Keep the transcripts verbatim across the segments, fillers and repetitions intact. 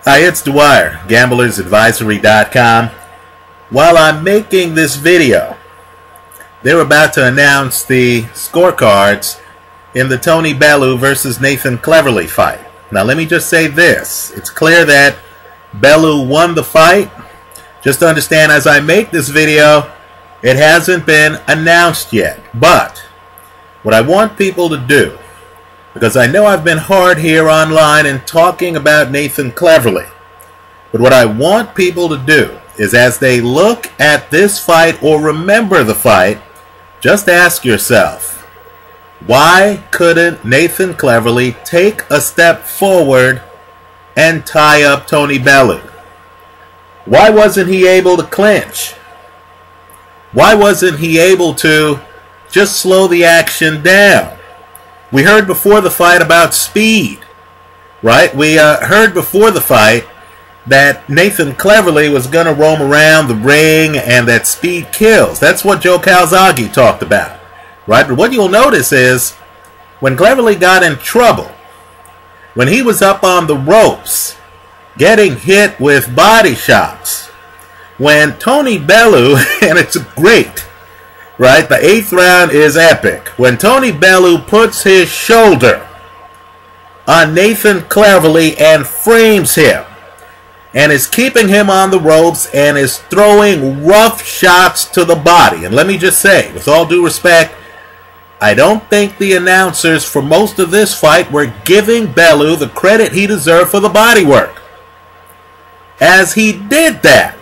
Hi, it's Dwyer, Gamblers Advisory dot com. While I'm making this video, they're about to announce the scorecards in the Tony Bellew versus Nathan Cleverly fight. Now let me just say this. It's clear that Bellew won the fight. Just understand, as I make this video, it hasn't been announced yet. But what I want people to do, because I know I've been hard here online and talking about Nathan Cleverly, but what I want people to do is, as they look at this fight or remember the fight, just ask yourself, why couldn't Nathan Cleverly take a step forward and tie up Tony Bellew? Why wasn't he able to clinch? Why wasn't he able to just slow the action down? We heard before the fight about speed, right? We uh, heard before the fight that Nathan Cleverly was going to roam around the ring and that speed kills. That's what Joe Calzaghe talked about, right? But what you'll notice is when Cleverly got in trouble, when he was up on the ropes, getting hit with body shots, when Tony Bellew, and it's great, right? The eighth round is epic. When Tony Bellew puts his shoulder on Nathan Cleverly and frames him and is keeping him on the ropes and is throwing rough shots to the body. And let me just say, with all due respect, I don't think the announcers for most of this fight were giving Bellew the credit he deserved for the body work. As he did that,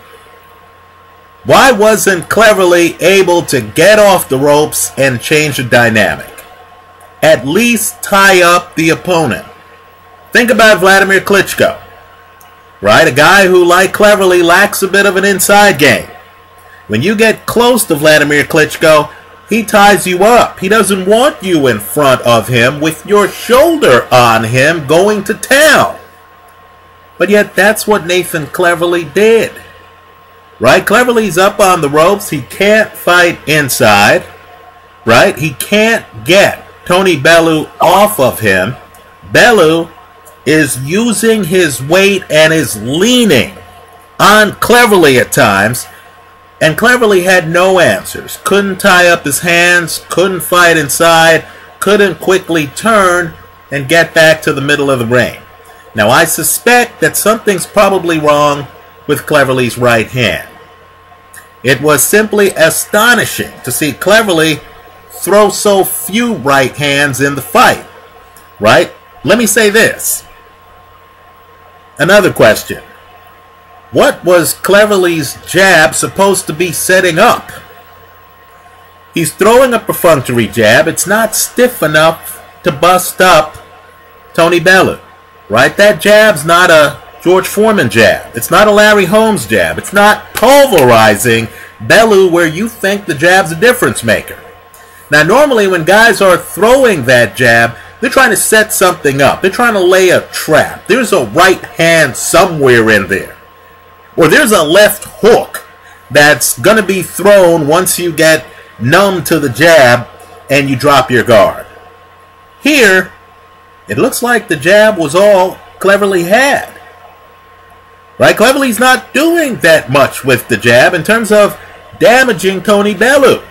why wasn't Cleverly able to get off the ropes and change the dynamic? At least tie up the opponent. Think about Vladimir Klitschko, right? A guy who, like Cleverly, lacks a bit of an inside game. When you get close to Vladimir Klitschko, he ties you up. He doesn't want you in front of him with your shoulder on him going to town. But yet that's what Nathan Cleverly did. Right? Cleverly's up on the ropes. He can't fight inside. Right? He can't get Tony Bellew off of him. Bellew is using his weight and is leaning on Cleverly at times. And Cleverly had no answers. Couldn't tie up his hands. Couldn't fight inside. Couldn't quickly turn and get back to the middle of the ring. Now I suspect that something's probably wrong with Cleverly's right hand. It was simply astonishing to see Cleverly throw so few right hands in the fight, right? Let me say this. Another question. What was Cleverly's jab supposed to be setting up? He's throwing a perfunctory jab. It's not stiff enough to bust up Tony Bellew, right? That jab's not a George Foreman jab. It's not a Larry Holmes jab. It's not pulverizing Bellew where you think the jab's a difference maker. Now normally when guys are throwing that jab, they're trying to set something up. They're trying to lay a trap. There's a right hand somewhere in there. Or there's a left hook that's going to be thrown once you get numb to the jab and you drop your guard. Here, it looks like the jab was all Cleverly had. Right? Cleverly's not doing that much with the jab in terms of damaging Tony Bellew.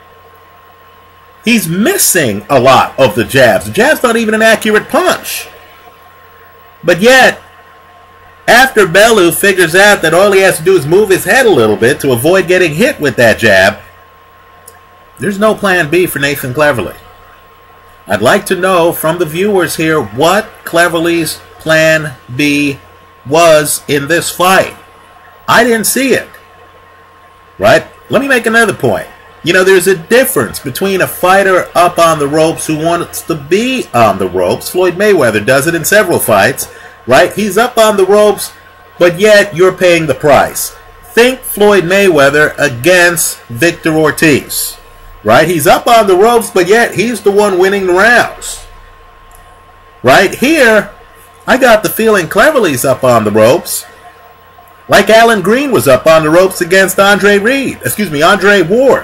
He's missing a lot of the jabs. The jab's not even an accurate punch. But yet, after Bellew figures out that all he has to do is move his head a little bit to avoid getting hit with that jab, there's no plan B for Nathan Cleverly. I'd like to know from the viewers here what Cleverly's plan B was in this fight. I didn't see it. Right? Let me make another point. You know, there's a difference between a fighter up on the ropes who wants to be on the ropes. Floyd Mayweather does it in several fights. Right? He's up on the ropes, but yet you're paying the price. Think Floyd Mayweather against Victor Ortiz. Right? He's up on the ropes, but yet he's the one winning the rounds. Right? Here, I got the feeling Cleverly's up on the ropes, like Alan Green was up on the ropes against Andre Reed. Excuse me, Andre Ward.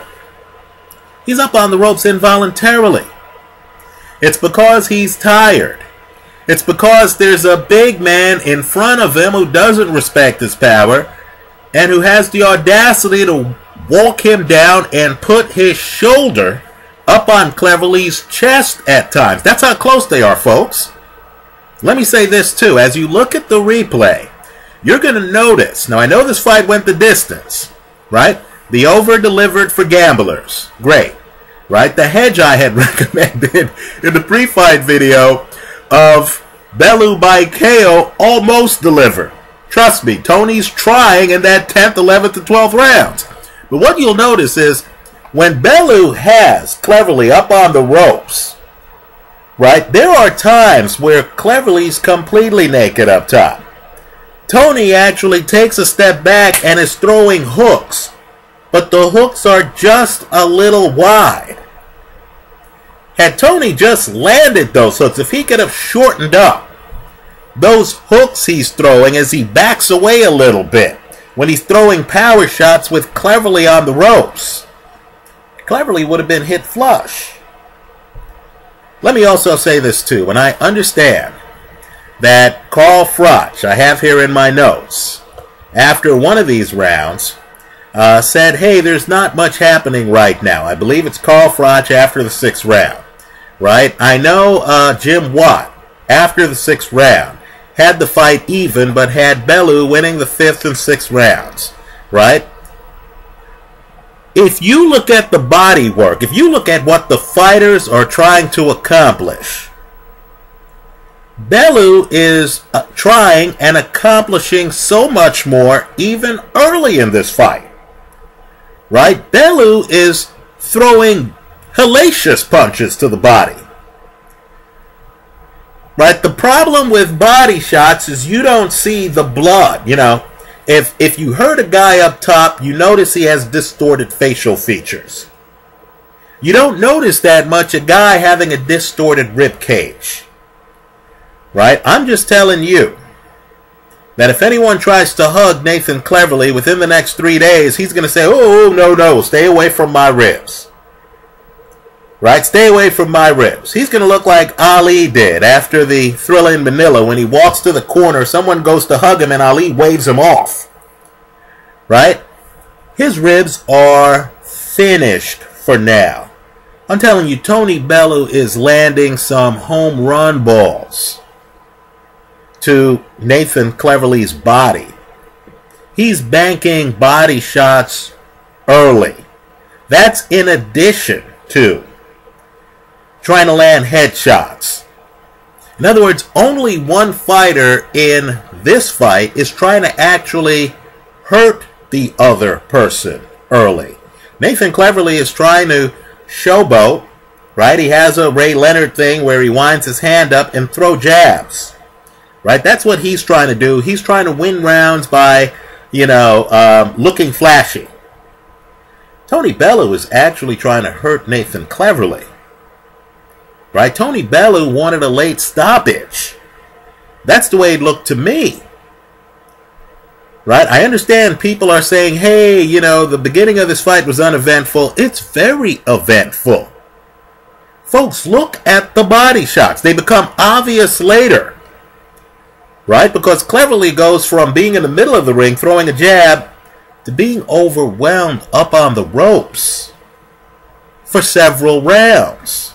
He's up on the ropes involuntarily. It's because he's tired. It's because there's a big man in front of him who doesn't respect his power and who has the audacity to walk him down and put his shoulder up on Cleverly's chest at times. That's how close they are, folks. Let me say this too. As you look at the replay, you're going to notice. Now, I know this fight went the distance, right? The over-delivered for gamblers. Great. Right? The hedge I had recommended in the pre-fight video of Bellew by K O almost delivered. Trust me, Tony's trying in that tenth, eleventh, and twelfth rounds. But what you'll notice is when Bellew has Cleverly up on the ropes, right, there are times where Cleverly's completely naked up top. Tony actually takes a step back and is throwing hooks, but the hooks are just a little wide. Had Tony just landed those hooks, if he could have shortened up those hooks he's throwing as he backs away a little bit, when he's throwing power shots with Cleverly on the ropes, Cleverly would have been hit flush. Let me also say this too, and I understand that Carl Froch, I have here in my notes, after one of these rounds, uh, said, hey, there's not much happening right now. I believe it's Carl Froch after the sixth round, right? I know uh, Jim Watt, after the sixth round, had the fight even, but had Bellew winning the fifth and sixth rounds, right? If you look at the body work, if you look at what the fighters are trying to accomplish, Bellew is uh, trying and accomplishing so much more even early in this fight, right? Bellew is throwing hellacious punches to the body. Right, the problem with body shots is you don't see the blood. You know, if if you hurt a guy up top, you notice he has distorted facial features. You don't notice that much a guy having a distorted rib cage. Right? I'm just telling you that if anyone tries to hug Nathan Cleverly within the next three days, he's going to say, oh, no, no, stay away from my ribs. Right? Stay away from my ribs. He's going to look like Ali did after the Thrilla in Manila when he walks to the corner, someone goes to hug him, and Ali waves him off. Right? His ribs are finished for now. I'm telling you, Tony Bellew is landing some home run balls to Nathan Cleverly's body. He's banking body shots early. That's in addition to trying to land headshots. In other words, only one fighter in this fight is trying to actually hurt the other person early. Nathan Cleverly is trying to showboat, right? He has a Ray Leonard thing where he winds his hand up and throw jabs, right? That's what he's trying to do. He's trying to win rounds by, you know, um, looking flashy. Tony Bellew is actually trying to hurt Nathan Cleverly. Right? Tony Bellew wanted a late stoppage. That's the way it looked to me. Right? I understand people are saying, hey, you know, the beginning of this fight was uneventful. It's very eventful. Folks, look at the body shots. They become obvious later. Right? Because Cleverly goes from being in the middle of the ring, throwing a jab, to being overwhelmed up on the ropes for several rounds.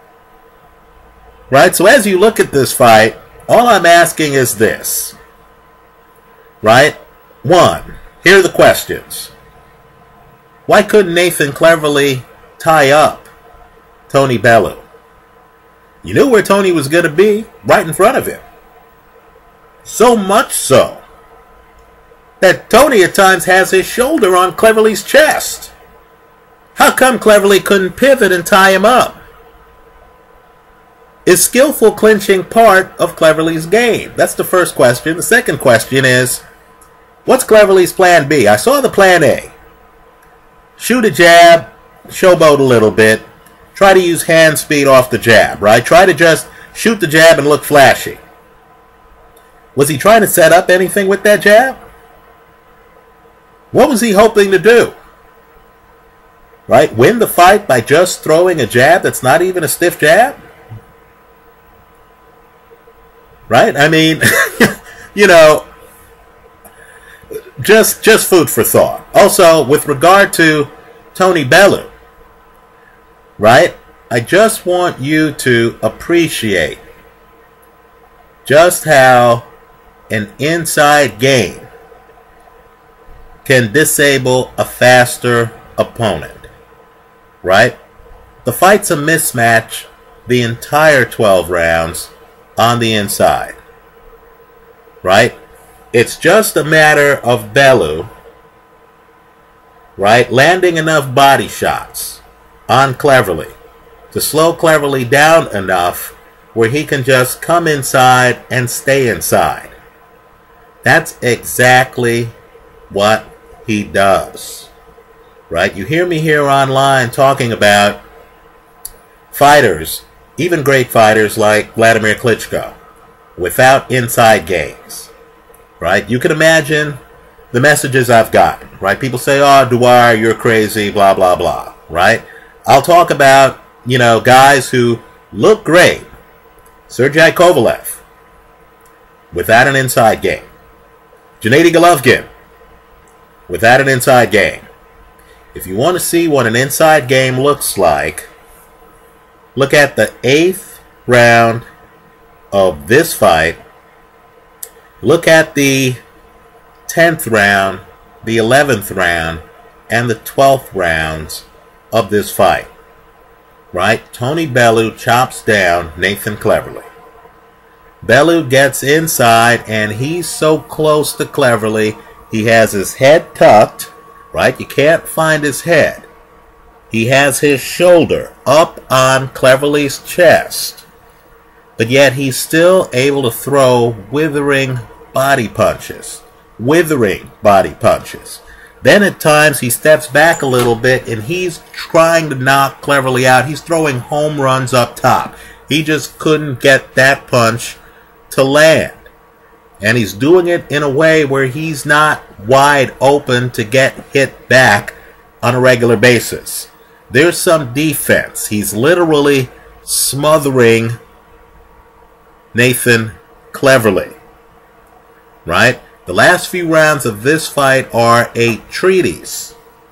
Right? So as you look at this fight, all I'm asking is this. Right? One, here are the questions. Why couldn't Nathan Cleverly tie up Tony Bellew? You knew where Tony was going to be, right in front of him. So much so that Tony at times has his shoulder on Cleverly's chest. How come Cleverly couldn't pivot and tie him up? Is skillful clinching part of Cleverly's game? That's the first question. The second question is, what's Cleverly's plan B? I saw the plan A. Shoot a jab, showboat a little bit, try to use hand speed off the jab, right? Try to just shoot the jab and look flashy. Was he trying to set up anything with that jab? What was he hoping to do? Right? Win the fight by just throwing a jab that's not even a stiff jab? Right? I mean, you know, just just food for thought. Also, with regard to Tony Bellew, right? I just want you to appreciate just how an inside game can disable a faster opponent, right? The fight's a mismatch the entire twelve rounds on the inside, right? It's just a matter of Bellew, right, landing enough body shots on Cleverly to slow Cleverly down enough where he can just come inside and stay inside. That's exactly what he does, right? You hear me here online talking about fighters, even great fighters like Vladimir Klitschko, without inside games, right? You can imagine the messages I've gotten, right? People say, oh, Dwyer, you're crazy, blah, blah, blah, right? I'll talk about, you know, guys who look great. Sergey Kovalev, without an inside game. Gennady Golovkin, without an inside game. If you want to see what an inside game looks like, look at the eighth round of this fight. Look at the tenth round, the eleventh round, and the twelfth rounds of this fight. Right? Tony Bellew chops down Nathan Cleverly. Bellew gets inside, and he's so close to Cleverly, he has his head tucked, right? You can't find his head. He has his shoulder up on Cleverly's chest, but yet he's still able to throw withering body punches. Withering body punches. Then at times he steps back a little bit and he's trying to knock Cleverly out. He's throwing home runs up top. He just couldn't get that punch to land. And he's doing it in a way where he's not wide open to get hit back on a regular basis. There's some defense. He's literally smothering Nathan Cleverly. Right? The last few rounds of this fight are a treatise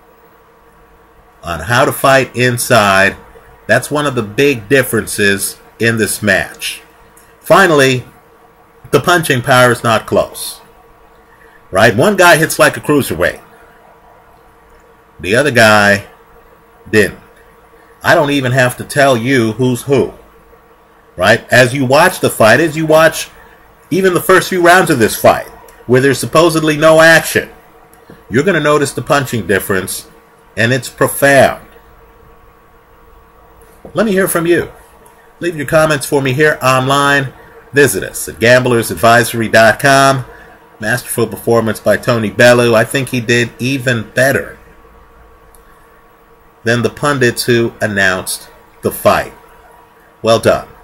on how to fight inside. That's one of the big differences in this match. Finally, the punching power is not close. Right? One guy hits like a cruiserweight. The other guy didn't. I don't even have to tell you who's who. Right? As you watch the fight, as you watch even the first few rounds of this fight, where there's supposedly no action, you're going to notice the punching difference, and it's profound. Let me hear from you. Leave your comments for me here online. Visit us at gamblers advisory dot com. Masterful performance by Tony Bellew. I think he did even better than the pundits who announced the fight. Well done.